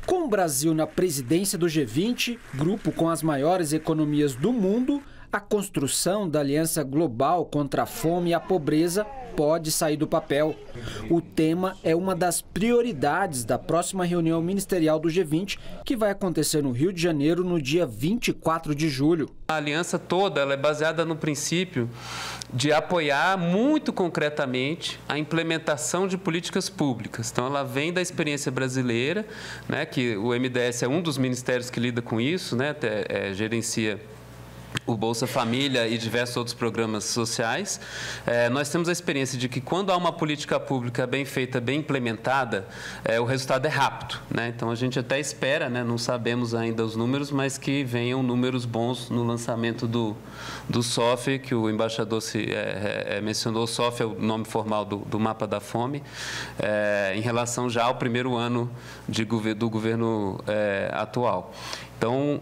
Com o Brasil na presidência do G20, grupo com as maiores economias do mundo, a construção da Aliança Global contra a Fome e a Pobreza pode sair do papel. O tema é uma das prioridades da próxima reunião ministerial do G20, que vai acontecer no Rio de Janeiro no dia 24 de julho. A aliança toda ela é baseada no princípio de apoiar muito concretamente a implementação de políticas públicas. Então, ela vem da experiência brasileira, né, que o MDS é um dos ministérios que lida com isso, né, gerencia o Bolsa Família e diversos outros programas sociais. Nós temos a experiência de que quando há uma política pública bem feita, bem implementada, o resultado é rápido, né? Então, a gente até espera, né, não sabemos ainda os números, mas que venham números bons no lançamento do SOF, que o embaixador mencionou. O SOF é o nome formal do Mapa da Fome, em relação já ao primeiro ano do governo atual. Então,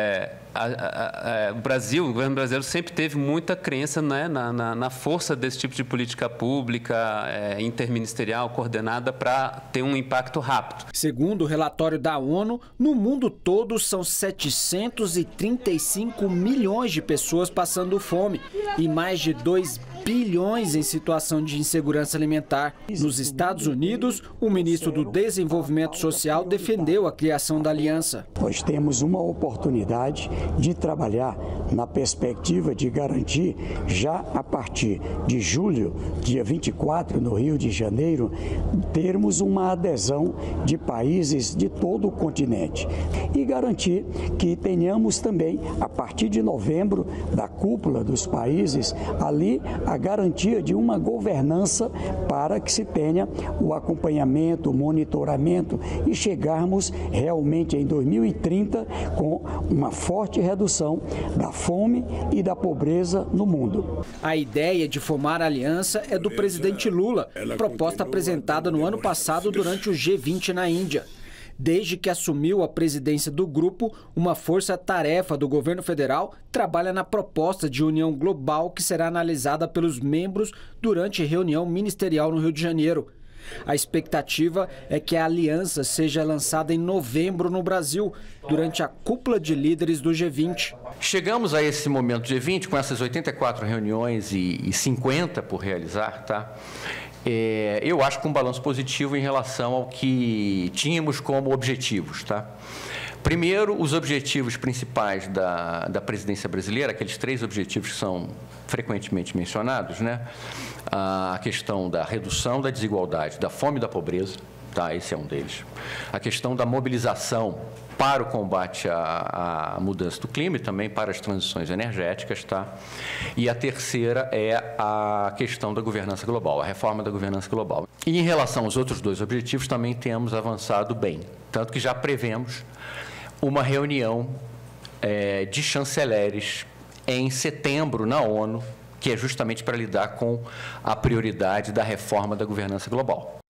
o governo brasileiro sempre teve muita crença, né, na força desse tipo de política pública interministerial coordenada para ter um impacto rápido. Segundo o relatório da ONU, no mundo todo são 735 milhões de pessoas passando fome e mais de 2 bilhões em situação de insegurança alimentar. Nos Estados Unidos, o ministro do Desenvolvimento Social defendeu a criação da aliança. Nós temos uma oportunidade de trabalhar na perspectiva de garantir, já a partir de julho, dia 24, no Rio de Janeiro, termos uma adesão de países de todo o continente e garantir que tenhamos também, a partir de novembro, da cúpula dos países, ali a garantia de uma governança para que se tenha o acompanhamento, o monitoramento e chegarmos realmente em 2030 com uma forte redução da fome e da pobreza no mundo. A ideia de formar a aliança é do presidente Lula, proposta apresentada no ano passado durante o G20 na Índia. Desde que assumiu a presidência do grupo, uma força-tarefa do governo federal trabalha na proposta de união global que será analisada pelos membros durante a reunião ministerial no Rio de Janeiro. A expectativa é que a aliança seja lançada em novembro no Brasil, durante a cúpula de líderes do G20. Chegamos a esse momento do G20 com essas 84 reuniões e 50 por realizar, tá? Eu acho que um balanço positivo em relação ao que tínhamos como objetivos, tá? Primeiro, os objetivos principais da presidência brasileira, aqueles 3 objetivos que são frequentemente mencionados, né? A questão da redução da desigualdade, da fome e da pobreza, tá? Esse é um deles. A questão da mobilização para o combate à mudança do clima e também para as transições energéticas, tá? E a terceira é a questão da governança global, a reforma da governança global. E em relação aos outros 2 objetivos, também temos avançado bem, tanto que já prevemos uma reunião de chanceleres em setembro na ONU, que é justamente para lidar com a prioridade da reforma da governança global.